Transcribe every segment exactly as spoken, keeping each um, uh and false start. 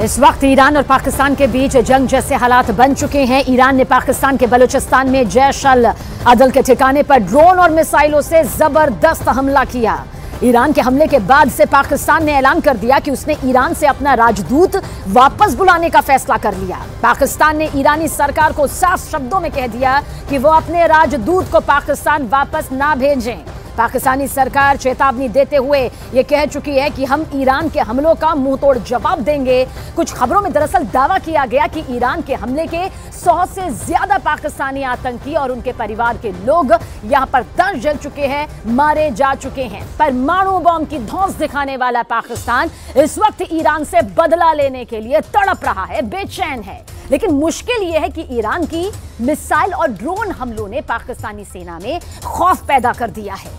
इस वक्त ईरान और पाकिस्तान के बीच जंग जैसे हालात बन चुके हैं। ईरान ने पाकिस्तान के बलूचिस्तान में जैश अल अदल के ठिकाने पर ड्रोन और मिसाइलों से जबरदस्त हमला किया। ईरान के हमले के बाद से पाकिस्तान ने ऐलान कर दिया कि उसने ईरान से अपना राजदूत वापस बुलाने का फैसला कर लिया। पाकिस्तान ने ईरानी सरकार को साफ शब्दों में कह दिया कि वो अपने राजदूत को पाकिस्तान वापस ना भेजें। पाकिस्तानी सरकार चेतावनी देते हुए ये कह चुकी है कि हम ईरान के हमलों का मुंहतोड़ जवाब देंगे। कुछ खबरों में दरअसल दावा किया गया कि ईरान के हमले के सौ से ज्यादा पाकिस्तानी आतंकी और उनके परिवार के लोग यहां पर दर्ज जल चुके हैं, मारे जा चुके हैं। परमाणु बम की धौंस दिखाने वाला पाकिस्तान इस वक्त ईरान से बदला लेने के लिए तड़प रहा है, बेचैन है। लेकिन मुश्किल यह है कि ईरान की मिसाइल और ड्रोन हमलों ने पाकिस्तानी सेना में खौफ पैदा कर दिया है।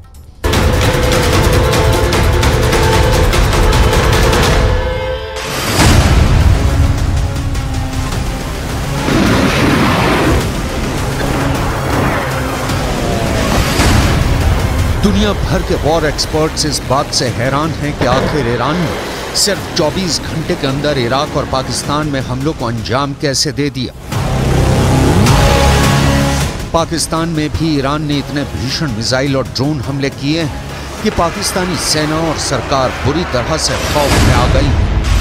दुनिया भर के वॉर एक्सपर्ट्स इस बात से हैरान हैं कि आखिर ईरान ने सिर्फ चौबीस घंटे के अंदर इराक और पाकिस्तान में हमलों को अंजाम कैसे दे दिया। पाकिस्तान में भी ईरान ने इतने भीषण मिसाइल और ड्रोन हमले किए हैं कि पाकिस्तानी सेना और सरकार बुरी तरह से खौफ में आ गई।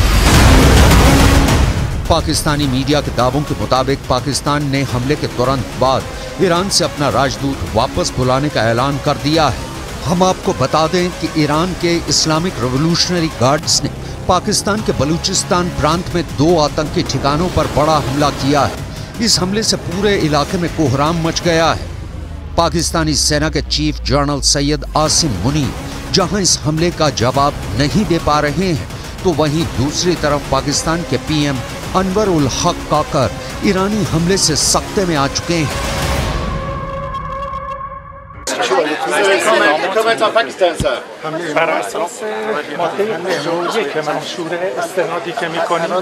पाकिस्तानी मीडिया के दावों के मुताबिक पाकिस्तान ने हमले के तुरंत बाद ईरान से अपना राजदूत वापस बुलाने का ऐलान कर दिया है। हम आपको बता दें कि ईरान के इस्लामिक रिवॉल्यूशनरी गार्ड्स ने पाकिस्तान के बलूचिस्तान प्रांत में दो आतंकी ठिकानों पर बड़ा हमला किया है। इस हमले से पूरे इलाके में कोहराम मच गया है। पाकिस्तानी सेना के चीफ जनरल सैयद आसिम मुनीर जहां इस हमले का जवाब नहीं दे पा रहे हैं, तो वहीं दूसरी तरफ पाकिस्तान के पीएम अनवर उल हक काकर ईरानी हमले से सख्ते में आ चुके हैं। Comment en Pakistan, sir? بر اساس ماده پنجاه و یک منشور استنادی که میکنیم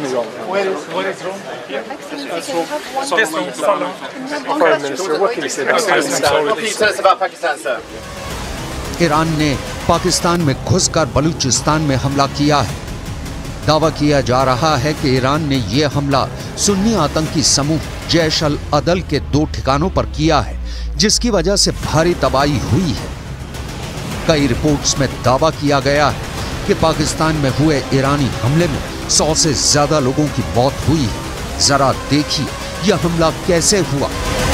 Iran ने पाकिस्तान में घुसकर बलूचिस्तान में हमला किया है। दावा किया जा रहा है कि ईरान ने यह हमला सुन्नी आतंकी समूह जैश अल अदल के दो ठिकानों पर किया है, जिसकी वजह से भारी तबाही हुई है। कई रिपोर्ट्स में दावा किया गया है कि पाकिस्तान में हुए ईरानी हमले में सौ से ज्यादा लोगों की मौत हुई है। जरा देखिए यह हमला कैसे हुआ।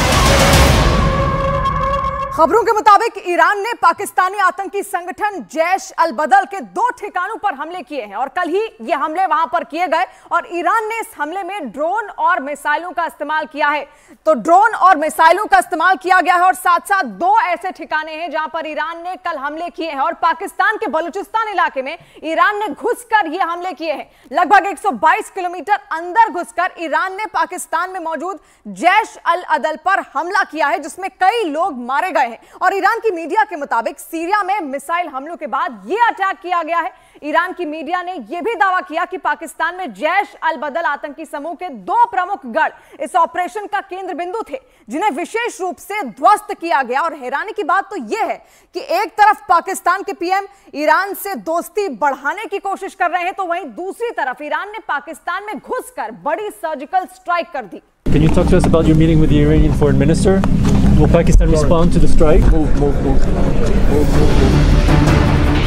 खबरों के मुताबिक ईरान ने पाकिस्तानी आतंकी संगठन जैश अल बदल के दो ठिकानों पर हमले किए हैं और कल ही ये हमले वहां पर किए गए और ईरान ने इस हमले में ड्रोन और मिसाइलों का इस्तेमाल किया है। तो ड्रोन और मिसाइलों का इस्तेमाल किया गया है और साथ साथ दो ऐसे ठिकाने हैं जहां पर ईरान ने कल हमले किए हैं और पाकिस्तान के बलूचिस्तान इलाके में ईरान ने घुसकर ये हमले किए हैं। लगभग एक सौ बाईस किलोमीटर अंदर घुसकर ईरान ने पाकिस्तान में मौजूद जैश अल अदल पर हमला किया है, जिसमें कई लोग मारे गए। और ईरान की मीडिया के मुताबिक सीरिया में मिसाइल हमलों के बाद यह अटैक किया गया है। ईरान की मीडिया ने यह भी दावा किया कि पाकिस्तान में जैश अल बदल आतंकी समूह के दो प्रमुख गढ़ इस ऑपरेशन का केंद्र बिंदु थे, जिन्हें विशेष रूप से ध्वस्त किया गया। और हैरानी की बात तो यह है कि एक तरफ पाकिस्तान के पीएम ईरान से दोस्ती बढ़ाने की कोशिश कर रहे हैं, तो वहीं दूसरी तरफ ईरान ने पाकिस्तान में घुसकर बड़ी सर्जिकल स्ट्राइक कर दी। Can you talk to us about your meeting with the Iranian foreign minister? Will Pakistan respond to the strike? move, move, move, move, move, move.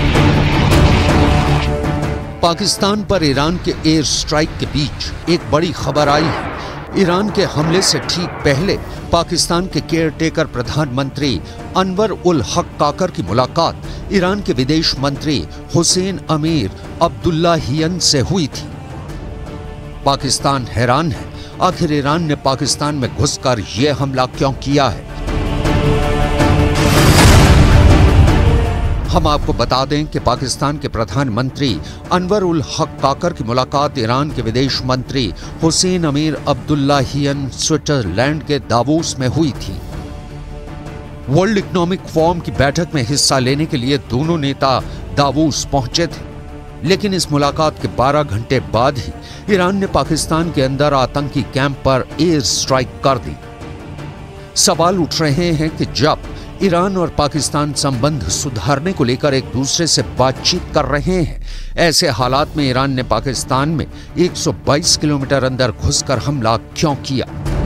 Pakistan पर ईरान के एयर स्ट्राइक के बीच एक बड़ी खबर आई है। ईरान के हमले से ठीक पहले पाकिस्तान के केयरटेकर प्रधानमंत्री अनवर उल हक काकर की मुलाकात ईरान के विदेश मंत्री हुसैन अमीर अब्दुल्लाहियन से हुई थी। पाकिस्तान हैरान है, आखिर ईरान ने पाकिस्तान में घुसकर यह हमला क्यों किया है। हम आपको बता दें कि पाकिस्तान के प्रधानमंत्री अनवर उल हक काकर की मुलाकात ईरान के विदेश मंत्री हुसैन अमीर अब्दुल्लाहियन स्विट्जरलैंड के दावोस में हुई थी। वर्ल्ड इकोनॉमिक फोरम की बैठक में हिस्सा लेने के लिए दोनों नेता दावोस पहुंचे थे, लेकिन इस मुलाकात के बारह घंटे बाद ही ईरान ने पाकिस्तान के अंदर आतंकी कैंप पर एयर स्ट्राइक कर दी। सवाल उठ रहे हैं कि जब ईरान और पाकिस्तान संबंध सुधारने को लेकर एक दूसरे से बातचीत कर रहे हैं। ऐसे हालात में ईरान ने पाकिस्तान में एक सौ बाईस किलोमीटर अंदर घुसकर हमला क्यों किया?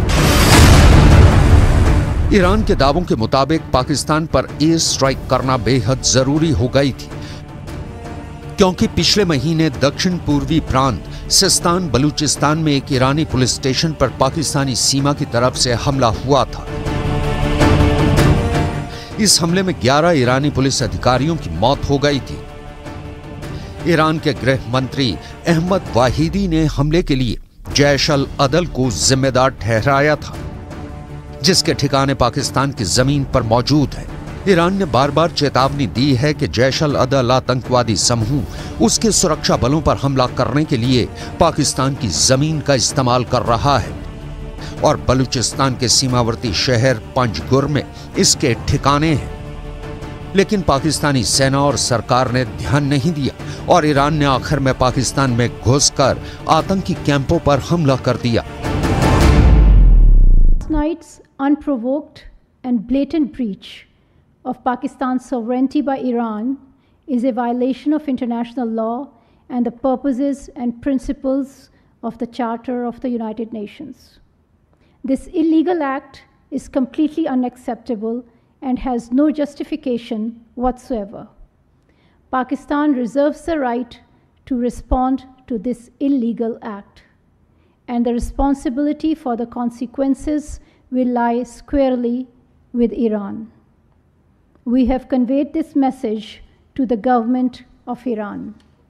ईरान के दावों के मुताबिक पाकिस्तान पर एयर स्ट्राइक करना बेहद जरूरी हो गई थी, क्योंकि पिछले महीने दक्षिण पूर्वी प्रांत सिस्तान बलूचिस्तान में एक ईरानी पुलिस स्टेशन पर पाकिस्तानी सीमा की तरफ से हमला हुआ था। इस हमले में ग्यारह ईरानी पुलिस अधिकारियों की मौत हो गई थी। ईरान के गृह मंत्री अहमद वाहिदी ने हमले के लिए जैश अल अदल को जिम्मेदार ठहराया था, जिसके ठिकाने पाकिस्तान की जमीन पर मौजूद है। ईरान ने बार बार चेतावनी दी है कि जैश अल अदल आतंकवादी समूह उसके सुरक्षा बलों पर हमला करने के लिए पाकिस्तान की जमीन का इस्तेमाल कर रहा है और बलूचिस्तान के सीमावर्ती शहर पंजगुर में इसके ठिकाने हैं। लेकिन पाकिस्तानी सेना और सरकार ने ध्यान नहीं दिया और ईरान ने आखिर में पाकिस्तान में घुसकर आतंकी कैंपों पर हमला कर दिया। Night's unprovoked and blatant breach of Pakistan's sovereignty by Iran is a violation of international law and the purposes and principles of the Charter of the United Nations. This illegal act is completely unacceptable and has no justification whatsoever. Pakistan reserves the right to respond to this illegal act, and the responsibility for the consequences will lie squarely with Iran. We have conveyed this message to the government of Iran.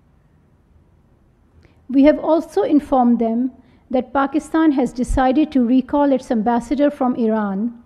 We have also informed them that Pakistan has decided to recall its ambassador from Iran